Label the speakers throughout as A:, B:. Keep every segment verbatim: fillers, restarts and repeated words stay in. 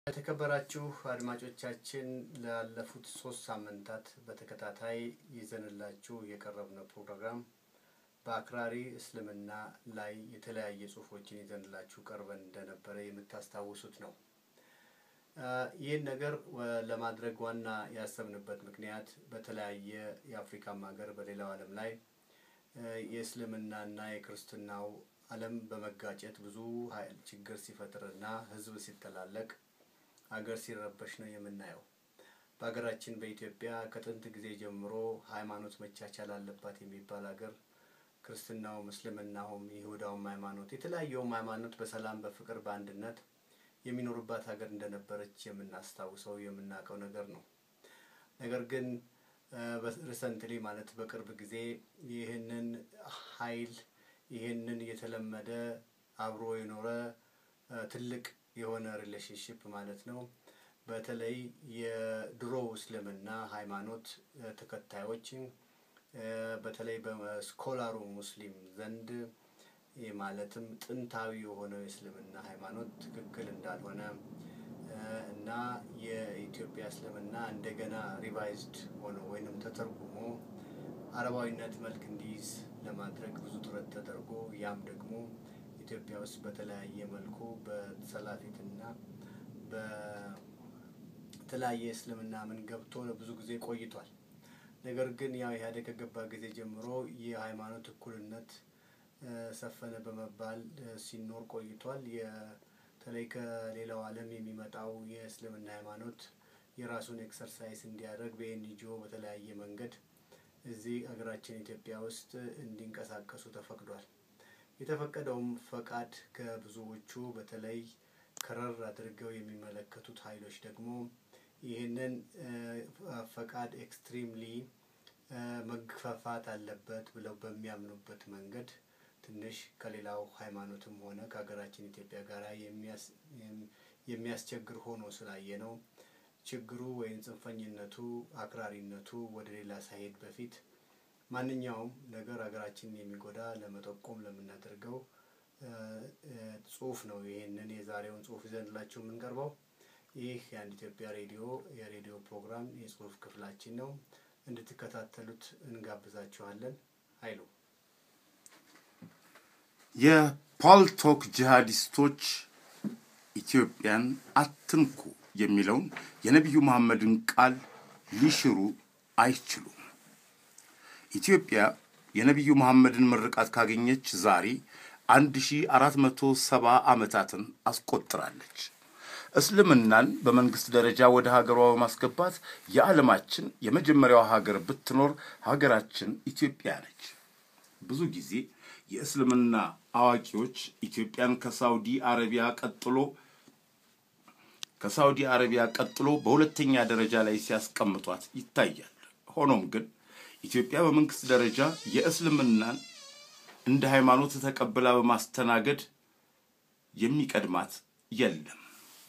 A: የተከበራችሁ አድማጮቻችን ላለፉት ሶስት ሳምንታት በተከታታይ ይዘንላችሁ የቀረብነው ፕሮግራም በአክራሪ እስልምና ላይ የተለያየ ጽሁፎችን ይዘንላችሁ ቀርበን እንደነበረ የምታስታውሱት ነው። ይህን ነገር ለማድረግ ዋና ያሰብንበት ምክንያት በተለያየ የአፍሪካ ሀገር በሌላው ዓለም ላይ የእስልምናና የክርስትናው ዓለም በመጋጨት ብዙ ኃይል ችግር ሲፈጥርና ህዝብ ሲተላለቅ አገር ሲረበሽ ነው የምናየው። በአገራችን በኢትዮጵያ ከጥንት ጊዜ ጀምሮ ሃይማኖት መቻቻል አለባት የሚባል አገር ክርስትናው ሙስሊምናውም ይሁዳውም ሃይማኖት የተለያየው ሃይማኖት በሰላም በፍቅር በአንድነት የሚኖርባት ሀገር እንደነበረች የምናስታውሰው የምናቀው ነገር ነው። ነገር ግን በሪሰንትሊ ማለት በቅርብ ጊዜ ይህንን ኃይል ይህንን የተለመደ አብሮ የኖረ ትልቅ የሆነ ሪሌሽንሺፕ ማለት ነው በተለይ የድሮ እስልምና ሃይማኖት ተከታዮች በተለይ በስኮላሩ ሙስሊም ዘንድ የማለትም ጥንታዊ የሆነው እስልምና ሃይማኖት ትክክል እንዳልሆነ እና የኢትዮጵያ እስልምና እንደገና ሪቫይዝድ ሆኖ ወይንም ተተርጉሞ አረባዊነት መልክ እንዲይዝ ለማድረግ ብዙ ጥረት ተደርጎ ያም ደግሞ ኢትዮጵያ ውስጥ በተለያየ መልኩ በሰላፊትና በተለያየ እስልምና ምን ገብቶ ብዙ ጊዜ ቆይቷል። ነገር ግን ያው ኢህአዴግ ከገባ ጊዜ ጀምሮ የሃይማኖት እኩልነት ሰፈነ በመባል ሲኖር ቆይቷል። የተለይ ከሌላው ዓለም የሚመጣው የእስልምና ሃይማኖት የራሱን ኤክሰርሳይዝ እንዲያደርግ በኤንጂኦ በተለያየ መንገድ እዚህ አገራችን ኢትዮጵያ ውስጥ እንዲንቀሳቀሱ ተፈቅዷል። የተፈቀደውም ፈቃድ ከብዙዎቹ በተለይ ከረር አድርገው የሚመለከቱት ኃይሎች ደግሞ ይህንን ፈቃድ ኤክስትሪምሊ መግፋፋት አለበት ብለው በሚያምኑበት መንገድ ትንሽ ከሌላው ሃይማኖትም ሆነ ከሀገራችን ኢትዮጵያ ጋር የሚያስቸግር ሆኖ ስላየነው ችግሩ ወይን ጽንፈኝነቱ አክራሪነቱ ወደ ሌላ ሳይሄድ በፊት ማንኛውም ነገር ሀገራችንን የሚጎዳ ለመጠቆም ለምናደርገው ጽሁፍ ነው ይሄንን የዛሬውን ጽሁፍ ይዘንላችሁ የምንቀርበው። ይህ የአንድ ኢትዮጵያ ሬዲዮ የሬዲዮ ፕሮግራም የጽሁፍ ክፍላችን ነው። እንድትከታተሉት እንጋብዛችኋለን። ኃይሉ
B: የፖልቶክ ጂሃዲስቶች ኢትዮጵያን አትንኩ የሚለውን የነብዩ መሐመድን ቃል ሊሽሩ አይችሉም። ኢትዮጵያ የነብዩ መሐመድን ምርቃት ካገኘች ዛሬ አንድ ሺህ አራት መቶ ሰባ ዓመታትን አስቆጥራለች። እስልምናን በመንግስት ደረጃ ወደ ሀገሯ በማስገባት የዓለማችን የመጀመሪያው ሀገር ብትኖር ሀገራችን ኢትዮጵያ ነች። ብዙ ጊዜ የእስልምና አዋቂዎች ኢትዮጵያን ከሳውዲ አረቢያ ቀጥሎ ከሳውዲ አረቢያ ቀጥሎ በሁለተኛ ደረጃ ላይ ሲያስቀምጧት ይታያል። ሆኖም ግን ኢትዮጵያ በመንግስት ደረጃ የእስልምናን እንደ ሃይማኖት ተቀብላ በማስተናገድ የሚቀድማት የለም።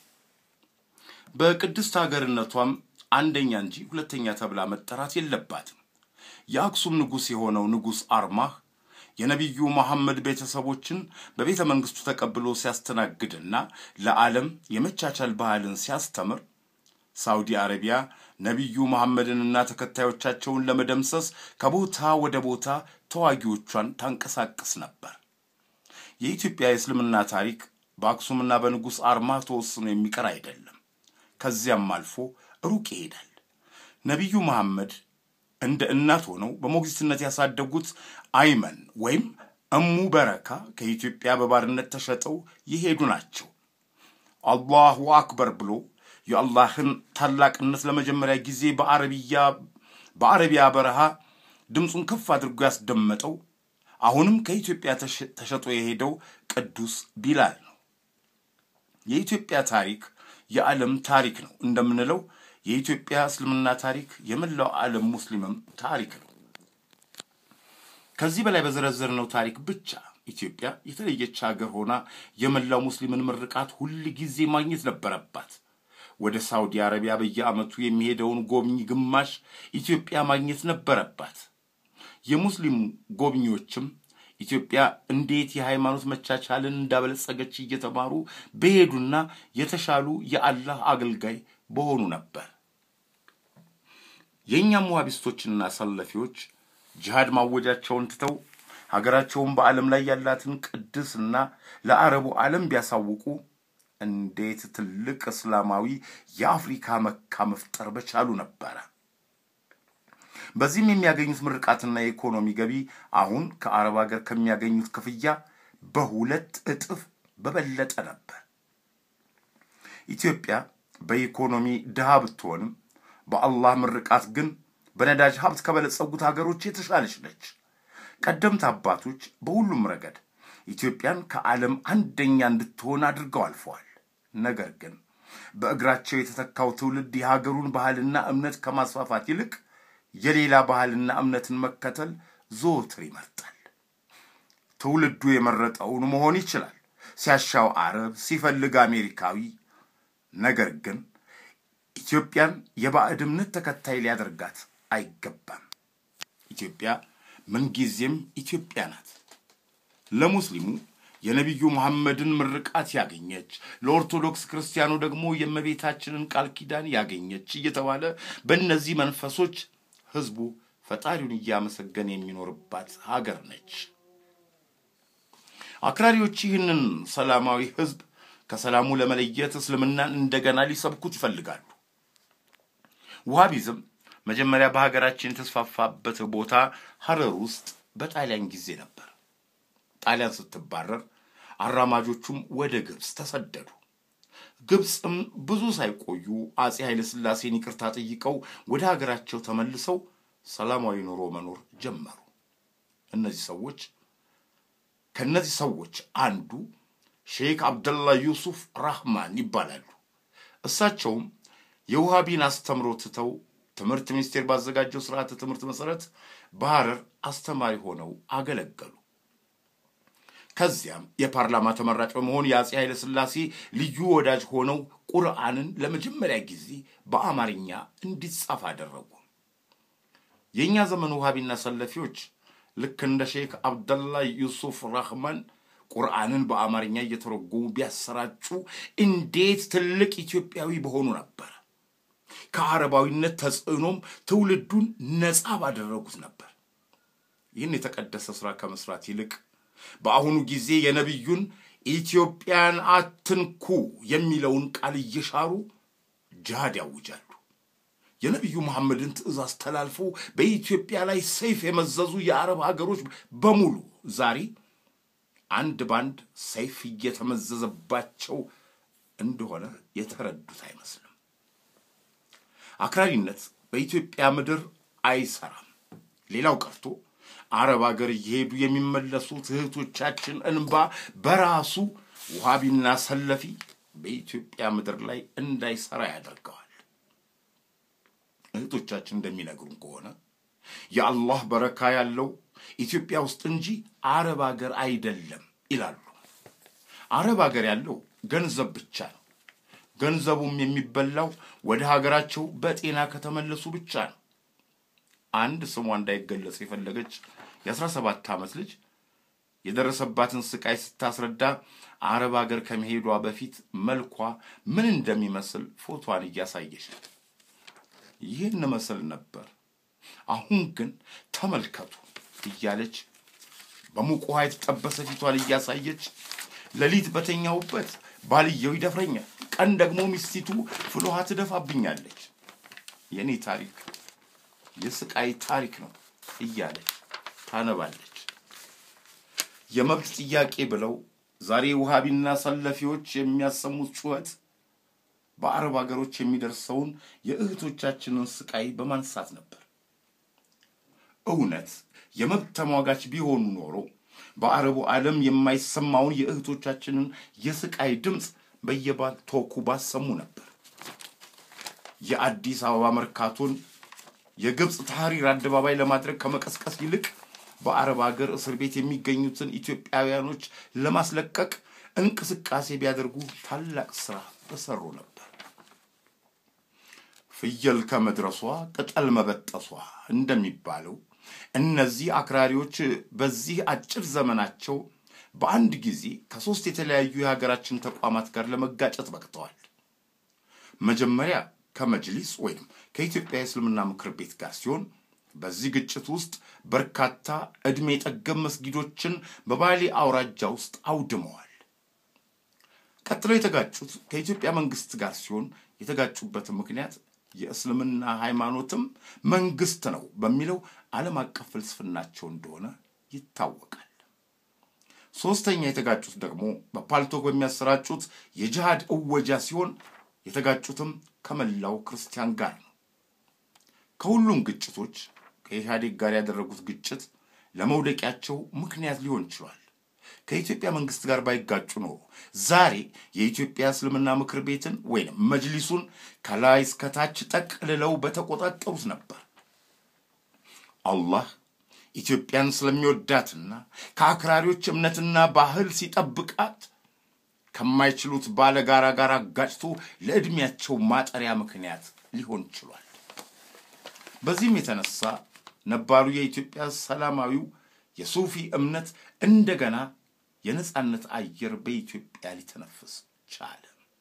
B: በቅድስት ሀገርነቷም አንደኛ እንጂ ሁለተኛ ተብላ መጠራት የለባትም። የአክሱም ንጉስ የሆነው ንጉስ አርማህ የነብዩ መሐመድ ቤተሰቦችን በቤተ መንግስቱ ተቀብሎ ሲያስተናግድና ለዓለም የመቻቻል ባህልን ሲያስተምር ሳውዲ አረቢያ ነብዩ መሐመድንና ተከታዮቻቸውን ለመደምሰስ ከቦታ ወደ ቦታ ተዋጊዎቿን ታንቀሳቀስ ነበር። የኢትዮጵያ የእስልምና ታሪክ በአክሱምና በንጉስ አርማህ ተወስኖ የሚቀር አይደለም። ከዚያም አልፎ ሩቅ ይሄዳል። ነብዩ መሐመድ እንደ እናት ሆነው በሞግዚትነት ያሳደጉት አይመን ወይም እሙ በረካ ከኢትዮጵያ በባርነት ተሸጠው ይሄዱ ናቸው። አላሁ አክበር ብሎ የአላህን ታላቅነት ለመጀመሪያ ጊዜ በአረቢያ በአረቢያ በረሃ ድምጹን ከፍ አድርጎ ያስደመጠው አሁንም ከኢትዮጵያ ተሸጦ የሄደው ቅዱስ ቢላል ነው። የኢትዮጵያ ታሪክ የዓለም ታሪክ ነው እንደምንለው የኢትዮጵያ እስልምና ታሪክ የመላው ዓለም ሙስሊምም ታሪክ ነው። ከዚህ በላይ በዘረዘርነው ታሪክ ብቻ ኢትዮጵያ የተለየች ሀገር ሆና የመላው ሙስሊምን ምርቃት ሁሉ ጊዜ ማግኘት ነበረባት። ወደ ሳውዲ አረቢያ በየዓመቱ የሚሄደውን ጎብኚ ግማሽ ኢትዮጵያ ማግኘት ነበረባት። የሙስሊም ጎብኚዎችም ኢትዮጵያ እንዴት የሃይማኖት መቻቻልን እንዳበለጸገች እየተማሩ በሄዱና የተሻሉ የአላህ አገልጋይ በሆኑ ነበር። የኛም ዋሃቢስቶችና ሰለፊዎች ጂሃድ ማወጃቸውን ትተው ሀገራቸውን በዓለም ላይ ያላትን ቅድስና ለአረቡ ዓለም ቢያሳውቁ እንዴት ትልቅ እስላማዊ የአፍሪካ መካ መፍጠር በቻሉ ነበር። በዚህም የሚያገኙት ምርቃትና የኢኮኖሚ ገቢ አሁን ከአረብ ሀገር ከሚያገኙት ክፍያ በሁለት እጥፍ በበለጠ ነበር። ኢትዮጵያ በኢኮኖሚ ድሃ ብትሆንም በአላህ ምርቃት ግን በነዳጅ ሀብት ከበለጸጉት ሀገሮች የተሻለች ነች። ቀደምት አባቶች በሁሉም ረገድ ኢትዮጵያን ከዓለም አንደኛ እንድትሆን አድርገው አልፈዋል። ነገር ግን በእግራቸው የተተካው ትውልድ የሀገሩን ባህልና እምነት ከማስፋፋት ይልቅ የሌላ ባህልና እምነትን መከተል ዘወትር ይመርጣል። ትውልዱ የመረጠውን መሆን ይችላል፣ ሲያሻው አረብ፣ ሲፈልግ አሜሪካዊ። ነገር ግን ኢትዮጵያን የባዕድ እምነት ተከታይ ሊያደርጋት አይገባም። ኢትዮጵያ ምንጊዜም ኢትዮጵያ ናት። ለሙስሊሙ የነብዩ መሐመድን ምርቃት ያገኘች፣ ለኦርቶዶክስ ክርስቲያኑ ደግሞ የእመቤታችንን ቃል ኪዳን ያገኘች እየተባለ በእነዚህ መንፈሶች ህዝቡ ፈጣሪውን እያመሰገነ የሚኖርባት ሀገር ነች። አክራሪዎች ይህንን ሰላማዊ ህዝብ ከሰላሙ ለመለየት እስልምናን እንደገና ሊሰብኩት ይፈልጋሉ። ዋሃቢዝም መጀመሪያ በሀገራችን የተስፋፋበት ቦታ ሐረር ውስጥ በጣሊያን ጊዜ ነበር። ጣሊያን ስትባረር አራማጆቹም ወደ ግብጽ ተሰደዱ። ግብጽም ብዙ ሳይቆዩ አጼ ኃይለ ሥላሴን ይቅርታ ጠይቀው ወደ ሀገራቸው ተመልሰው ሰላማዊ ኑሮ መኖር ጀመሩ። እነዚህ ሰዎች ከነዚህ ሰዎች አንዱ ሼክ አብደላ ዩሱፍ ራህማን ይባላሉ። እሳቸውም የዋሃቢን አስተምሮት ተው ትምህርት ሚኒስቴር ባዘጋጀው ስርዓተ ትምህርት መሰረት በሐረር አስተማሪ ሆነው አገለገሉ። ከዚያም የፓርላማ ተመራጭ በመሆን የአጼ ኃይለ ሥላሴ ልዩ ወዳጅ ሆነው ቁርአንን ለመጀመሪያ ጊዜ በአማርኛ እንዲጻፍ አደረጉ። የኛ ዘመኑ ዋሃቢና ሰለፊዎች ልክ እንደ ሼክ አብደላ ዩሱፍ ራህማን ቁርአንን በአማርኛ እየተረጎሙ ቢያሰራጩ እንዴት ትልቅ ኢትዮጵያዊ በሆኑ ነበር። ከአረባዊነት ተጽዕኖም ትውልዱን ነፃ ባደረጉት ነበር። ይህን የተቀደሰ ስራ ከመስራት ይልቅ በአሁኑ ጊዜ የነብዩን ኢትዮጵያን አትንኩ የሚለውን ቃል እየሻሩ ጂሃድ ያውጃሉ። የነብዩ መሐመድን ትእዛዝ ተላልፎ በኢትዮጵያ ላይ ሰይፍ የመዘዙ የአረብ ሀገሮች በሙሉ ዛሬ አንድ ባንድ ሰይፍ እየተመዘዘባቸው እንደሆነ የተረዱት አይመስልም። አክራሪነት በኢትዮጵያ ምድር አይሰራም። ሌላው ቀርቶ አረብ ሀገር እየሄዱ የሚመለሱት እህቶቻችን እንባ በራሱ ዋሃቢና ሰለፊ በኢትዮጵያ ምድር ላይ እንዳይሰራ ያደርገዋል። እህቶቻችን እንደሚነግሩን ከሆነ የአላህ በረካ ያለው ኢትዮጵያ ውስጥ እንጂ አረብ ሀገር አይደለም ይላሉ። አረብ ሀገር ያለው ገንዘብ ብቻ ነው። ገንዘቡም የሚበላው ወደ ሀገራቸው በጤና ከተመለሱ ብቻ ነው። አንድ ስሟ እንዳይገለጽ የፈለገች የ17 ዓመት ልጅ የደረሰባትን ስቃይ ስታስረዳ አረብ ሀገር ከመሄዷ በፊት መልኳ ምን እንደሚመስል ፎቶዋን እያሳየች ነው። ይህን መስል ነበር፣ አሁን ግን ተመልከቱ እያለች በሙቅ ውሃ የተጠበሰ ፊቷን እያሳየች ለሊት በተኛውበት ባልየው ይደፍረኛል፣ ቀን ደግሞ ሚስቲቱ ፍልውሃ ትደፋብኛለች፣ የኔ ታሪክ የስቃይ ታሪክ ነው እያለች ታነባለች። የመብት ጥያቄ ብለው ዛሬ ዋሃቢና ሰለፊዎች የሚያሰሙት ጩኸት በአረብ ሀገሮች የሚደርሰውን የእህቶቻችንን ስቃይ በማንሳት ነበር። እውነት የመብት ተሟጋች ቢሆኑ ኖሮ በአረቡ ዓለም የማይሰማውን የእህቶቻችንን የስቃይ ድምጽ በየባልቶኩ ባሰሙ ነበር። የአዲስ አበባ መርካቶን የግብጽ ታህሪር አደባባይ ለማድረግ ከመቀስቀስ ይልቅ በአረብ ሀገር እስር ቤት የሚገኙትን ኢትዮጵያውያኖች ለማስለቀቅ እንቅስቃሴ ቢያደርጉ ታላቅ ስራ ተሰሩ ነበር። ፍየል ከመድረሷ ቅጠል መበጠሷ እንደሚባለው እነዚህ አክራሪዎች በዚህ አጭር ዘመናቸው በአንድ ጊዜ ከሶስት የተለያዩ የሀገራችን ተቋማት ጋር ለመጋጨት በቅተዋል። መጀመሪያ ከመጅሊስ ወይም ከኢትዮጵያ እስልምና ምክር ቤት ጋር ሲሆን በዚህ ግጭት ውስጥ በርካታ እድሜ ጠገብ መስጊዶችን በባሌ አውራጃ ውስጥ አውድመዋል። ቀጥሎ የተጋጩት ከኢትዮጵያ መንግስት ጋር ሲሆን የተጋጩበት ምክንያት የእስልምና ሃይማኖትም መንግስት ነው በሚለው ዓለም አቀፍ ፍልስፍናቸው እንደሆነ ይታወቃል። ሶስተኛ የተጋጩት ደግሞ በፓልቶክ በሚያሰራጩት የጂሃድ እወጃ ሲሆን የተጋጩትም ከመላው ክርስቲያን ጋር ነው። ከሁሉም ግጭቶች ከኢህአዴግ ጋር ያደረጉት ግጭት ለመውደቂያቸው ምክንያት ሊሆን ይችላል። ከኢትዮጵያ መንግስት ጋር ባይጋጩ ነው ዛሬ የኢትዮጵያ እስልምና ምክር ቤትን ወይንም መጅሊሱን ከላይ እስከ ታች ጠቅልለው በተቆጣጠሩት ነበር። አላህ ኢትዮጵያን ስለሚወዳትና ከአክራሪዎች እምነትና ባህል ሲጠብቃት ከማይችሉት ባለጋራ ጋር አጋጭቶ ለእድሜያቸው ማጠሪያ ምክንያት ሊሆን ይችላል። በዚህም የተነሳ ነባሩ የኢትዮጵያ ሰላማዊው የሱፊ እምነት እንደገና የነጻነት አየር በኢትዮጵያ ሊተነፍስ ቻለ።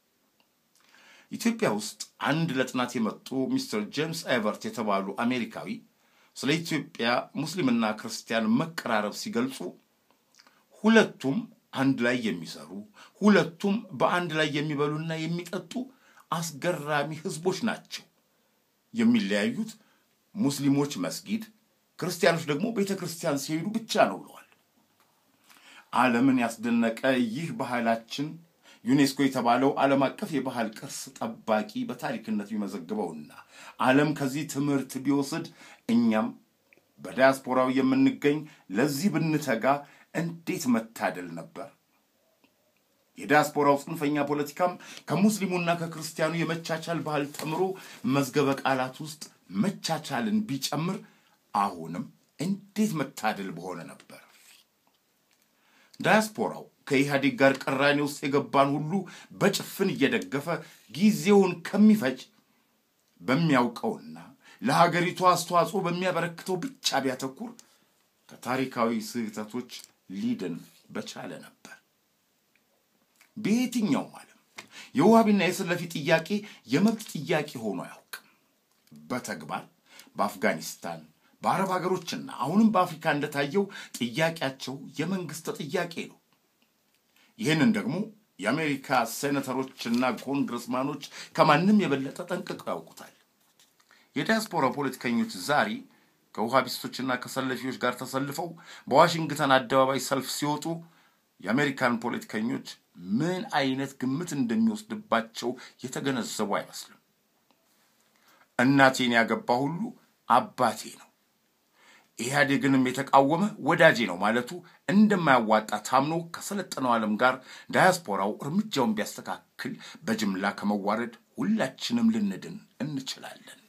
B: ኢትዮጵያ ውስጥ አንድ ለጥናት የመጡ ሚስተር ጄምስ ኤቨርት የተባሉ አሜሪካዊ ስለ ኢትዮጵያ ሙስሊምና ክርስቲያን መቀራረብ ሲገልጹ ሁለቱም አንድ ላይ የሚሰሩ ሁለቱም በአንድ ላይ የሚበሉና የሚጠጡ አስገራሚ ህዝቦች ናቸው። የሚለያዩት ሙስሊሞች መስጊድ ክርስቲያኖች ደግሞ ቤተክርስቲያን ሲሄዱ ብቻ ነው ብለዋል። ዓለምን ያስደነቀ ይህ ባህላችን ዩኔስኮ የተባለው ዓለም አቀፍ የባህል ቅርስ ጠባቂ በታሪክነት ይመዘግበውና ዓለም ከዚህ ትምህርት ቢወስድ እኛም በዲያስፖራው የምንገኝ ለዚህ ብንተጋ እንዴት መታደል ነበር። የዲያስፖራው ጽንፈኛ ፖለቲካም ከሙስሊሙና ከክርስቲያኑ የመቻቻል ባህል ተምሮ መዝገበ ቃላት ውስጥ መቻቻልን ቢጨምር አሁንም እንዴት መታደል በሆነ ነበር። ዲያስፖራው ከኢህአዴግ ጋር ቅራኔ ውስጥ የገባን ሁሉ በጭፍን እየደገፈ ጊዜውን ከሚፈጅ በሚያውቀውና ለሀገሪቱ አስተዋጽኦ በሚያበረክተው ብቻ ቢያተኩር ከታሪካዊ ስህተቶች ሊድን በቻለ ነበር። በየትኛውም ዓለም የዋሃቢና የሰለፊ ጥያቄ የመብት ጥያቄ ሆኖ አያውቅም። በተግባር በአፍጋኒስታን በአረብ ሀገሮችና አሁንም በአፍሪካ እንደታየው ጥያቄያቸው የመንግስት ጥያቄ ነው። ይህንን ደግሞ የአሜሪካ ሴኔተሮችና ኮንግረስማኖች ከማንም የበለጠ ጠንቅቀው ያውቁታል። የዲያስፖራ ፖለቲከኞች ዛሬ ከዋሃቢስቶችና ከሰለፊዎች ጋር ተሰልፈው በዋሽንግተን አደባባይ ሰልፍ ሲወጡ የአሜሪካን ፖለቲከኞች ምን አይነት ግምት እንደሚወስድባቸው የተገነዘቡ አይመስልም። እናቴን ያገባ ሁሉ አባቴ ነው፣ ኢህአዴግንም የተቃወመ ወዳጄ ነው ማለቱ እንደማያዋጣ ታምኖ ከሰለጠነው ዓለም ጋር ዲያስፖራው እርምጃውን ቢያስተካክል በጅምላ ከመዋረድ ሁላችንም ልንድን እንችላለን።